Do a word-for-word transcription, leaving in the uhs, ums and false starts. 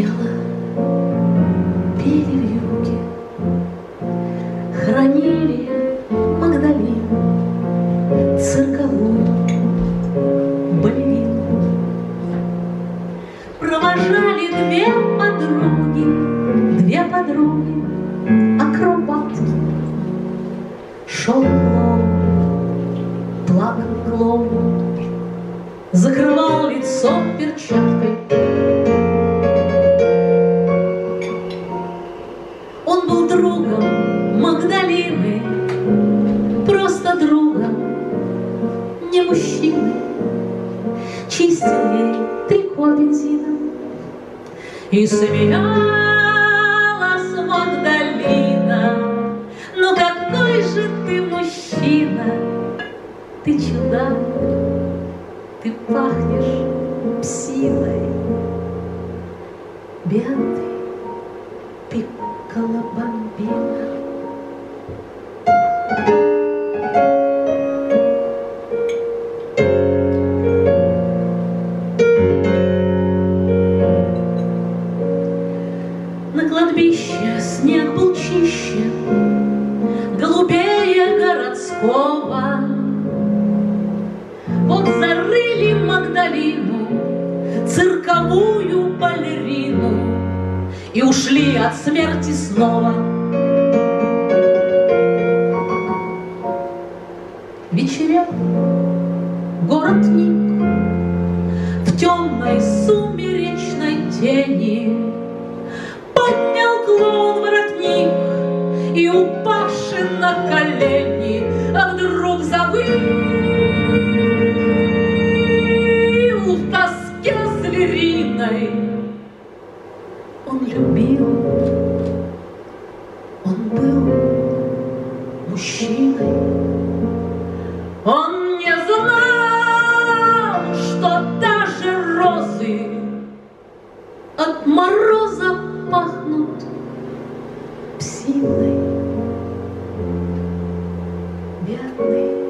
пела, пели вьюги, хранили Магдалину, цирковую балерину. Провожали две подруги, две подруги, акробатки. Шел клоун, плакал клоун, закрывал лицо перчаткой. Он был другом Магдалины, просто другом, не мужчиной. Чистил ей трико бензином и смеялась Магдалина. Ну какой же ты мужчина, ты чудак, ты пахнешь псиной. Бедный пикколо-бомбино. На кладбище снег был чище, голубее городского. Вот зарыли Магдалину, цирковую балерину, и ушли от смерти снова. Вечеря, город Ник, в темной сумеречной тени поднял клоун воротник и, упавший на колени, а вдруг завыл в тоске звериной. Он любил, он был мужчиной. Он не знал, что даже розы от мороза пахнут псиной. Бедный